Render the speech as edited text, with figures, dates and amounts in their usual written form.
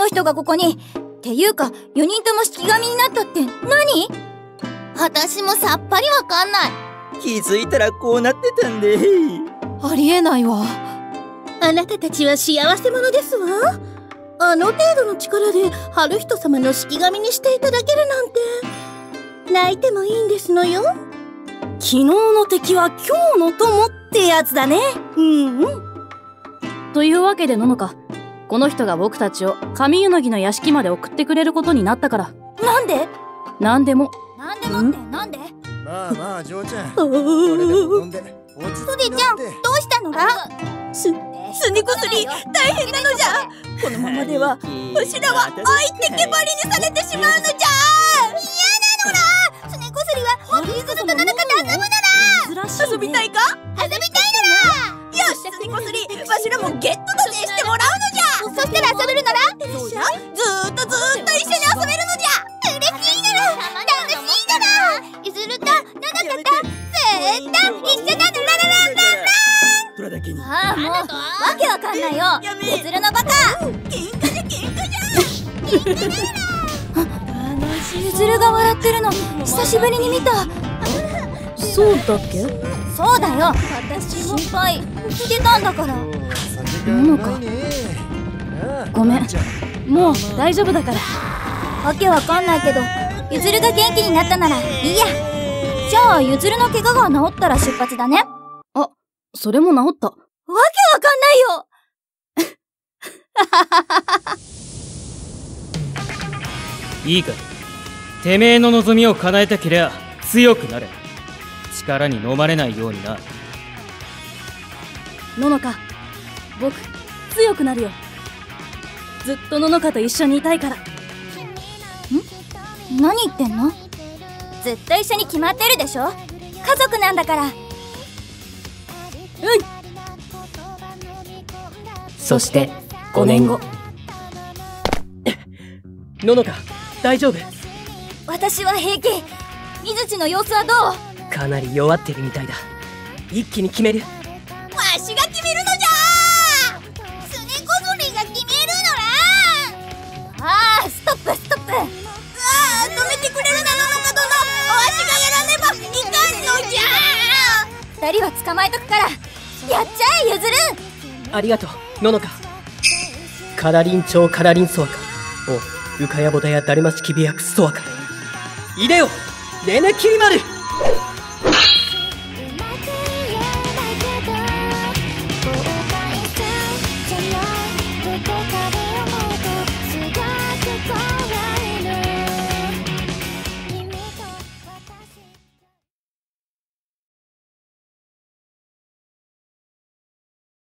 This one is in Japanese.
人がここに。っていうか、4人とも式神になったって何？ 私もさっぱりわかんない。 気づいたらこうなってたんで。 ありえないわ。 あなたたちは幸せ者ですわ。あの程度の力で春人様の式神にしていただけるなんて。泣いてもいいんですのよ。 昨日の敵は今日の友ってやつだね。というわけでののか、この人が僕たちを神湯の木の屋敷まで送ってくれることになったから。 なんで？ なんでも。 なんでもってなんで？ まあまあ、嬢ちゃん。これでも飲んで落ち着きなって。 ちゃん、どうしたの？ すねこすり大変なのじゃ。このままではわしらは相手けばりにされてしまうのじゃ。 嫌なのら。すねこすりはもっとゆずるとの中で遊ぶなら。 遊びたいか？ 遊びたいなら。 よし、すねこすり、わしらもゲットだぜしてもらうのじゃ。 そしたら遊べるなら。 そうじゃ。ずーっと一緒に遊べるのじゃ。 嬉しいなら。楽しいなら。ゆずるとののかとずーっと一緒なの。ララララララ。 それだけに。 ああ、もうわけわかんないよ。ゆずるのバカ。 喧嘩じゃ喧嘩じゃ。 ゆずるが笑ってるの久しぶりに見た。 そうだっけ？ そうだよ。私心配してたんだから。 ののか。ごめん。もう大丈夫だから。 わけわかんないけど、ゆずるが元気になったならいいや。じゃあゆずるの怪我が治ったら出発だね。 あ、それも治った。 わけわかんないよ。 いいか、てめえの望みを叶えたけりゃ強くなれ。力に飲まれないようにな。 ののか、僕強くなるよ。ずっとののかと一緒にいたいから。 何言ってんの？ずっと一緒に決まってるでしょ。家族なんだから。 そして5年後。ののか、大丈夫？ 私は平気。水地の様子はどう？ かなり弱ってるみたいだ。一気に決める。 わしが決めるのじゃ。 すねこそりが決めるのら。ああ、ストップストップ。 止めてくれるな、ののか殿。わしがやらねばいかんのじゃ。 二人は捕まえとくから。やっちゃえ、ゆずる。 ありがとう、ののか。カラリン朝カラリンソワカ。お、ウカヤボダやダルマシキビアクスソワカ。いでよ、レネキリマル。